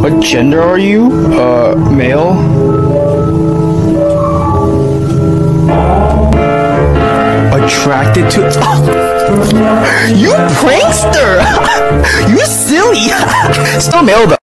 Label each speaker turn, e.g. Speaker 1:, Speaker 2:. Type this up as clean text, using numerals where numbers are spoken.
Speaker 1: What gender are you? Male? Attracted to... You prankster! You silly! Still male though.